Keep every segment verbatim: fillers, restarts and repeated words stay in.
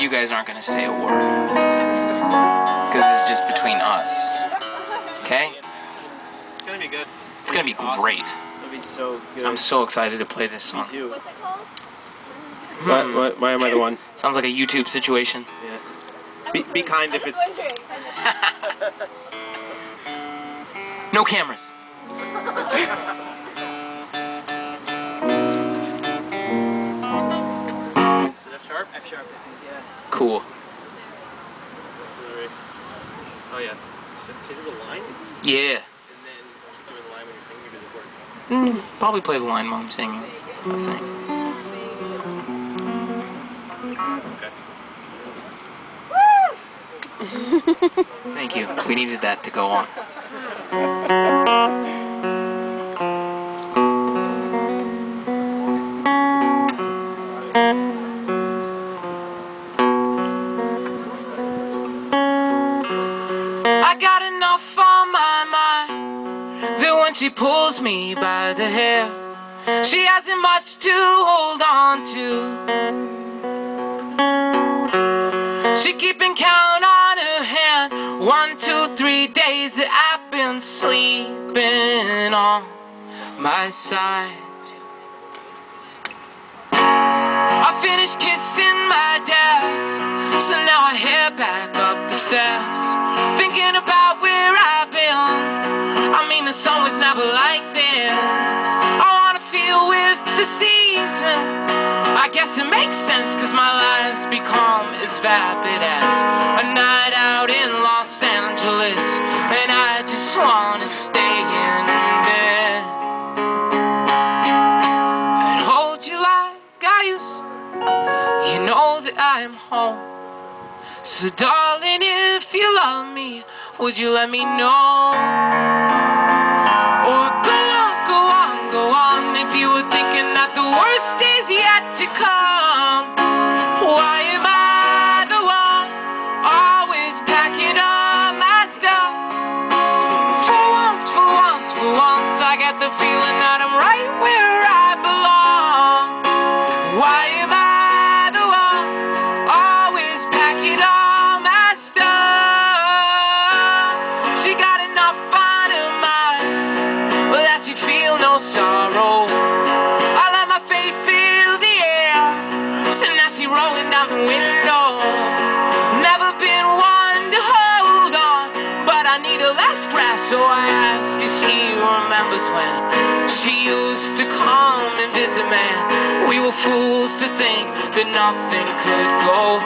you guys aren't gonna say a word. Because this is just between us. Okay? It's gonna be good. It's gonna be awesome. great. It'll be so good. I'm so excited to play this song. Me too. What's it called? Hmm. Why, why, why am I the one? Sounds like a YouTube situation. Yeah. Be, be kind if it's... No cameras. F sharp? F sharp, I think, yeah. Cool. Oh yeah. Should you do the line? Yeah. And then keep doing the line when you're singing, or do the chord? Mm, probably play the line while I'm singing, I think. Okay. Thank you. We needed that to go on. I got enough on my mind that when she pulls me by the hair, she hasn't much to hold on to. She keeping count on her hand, one, two, three days that I've been sleeping on my side. I finished kissing my death, so now I head back up the steps, thinking about where I've been. I mean, the sun was never like this. I wanna feel with the seasons. I guess it makes sense, cause my life's become as vapid as a night out in Los Angeles, and I just wanna stay in bed and hold you like I used to. You know that I am home. So darling, if you love me, would you let me know? Or go on, go on, go on, if you were thinking that the worst is yet to come. Why am I the one always packing up my stuff? For once, for once, for once, I get the feeling that I'm right where I belong. Why am I the one always packing up my stuff? She got enough on her mind, well, that she'd feel no sorrow. I let my faith fill the air, so now she rolling down the window. Never been one to hold on, but I need a last grasp, so I ask if she remembers when she used to come and visit me. We were fools to think that nothing could go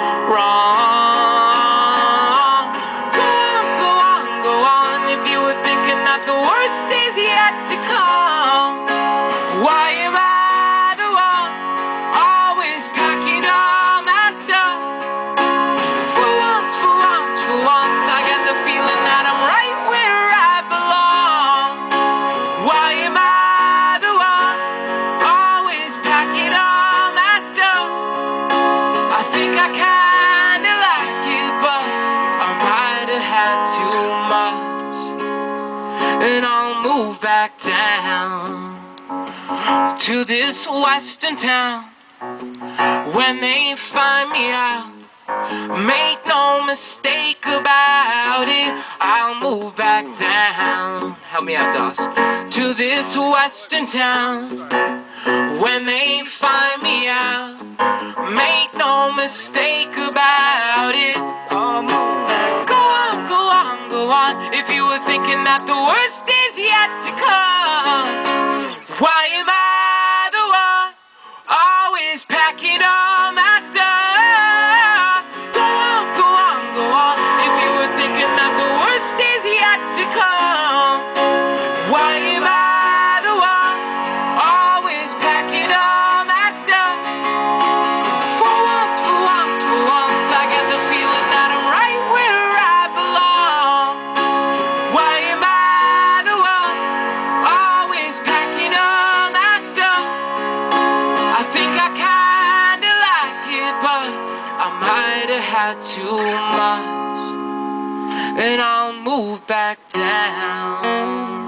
wrong. Go on, go on, go on, if you were thinking that the worst is yet to come. Why am I the one always packing up my stuff? For once, for once, for once, I get the feeling that I'm right where I belong. Why am I the one always packing up my stuff? I think I kinda like it, but I might have had too much. And I'll move back down to this western town. When they find me out, make no mistake about it, I'll move back down. Help me out, Doss. To this western town. When they find me out, make no mistake about it, I'll move back. Go on, go on, go on, if you were thinking that the worst is yet to come. Why am I the one always packing all my stuff? Go on, go on, go on, if you were thinking that the worst is yet to come. Why am I the one always packing all my stuff? For once, for once, for once, I get the feeling that I'm right where I belong. Why am I the one always packing all my stuff? I think I kinda like it, but I might have had too much. And I'll move back down.